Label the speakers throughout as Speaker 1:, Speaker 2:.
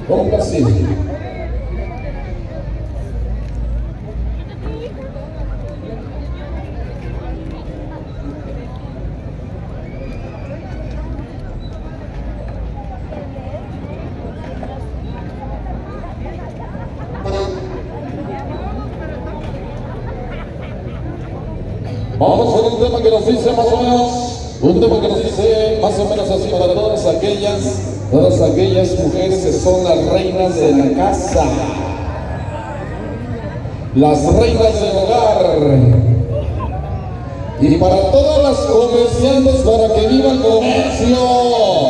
Speaker 1: con Brasil. Vamos con un tema que nos dice más o menos, así para todas aquellas mujeres que son las reinas de la casa, las reinas del hogar, y para todas las comerciantes, para que viva el comercio.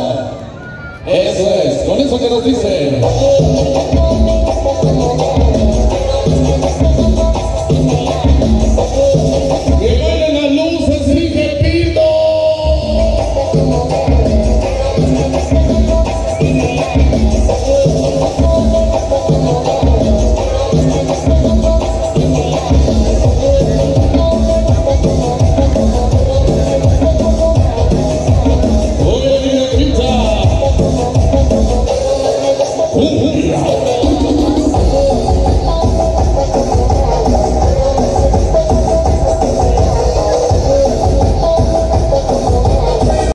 Speaker 1: Eso es, con eso que nos dice.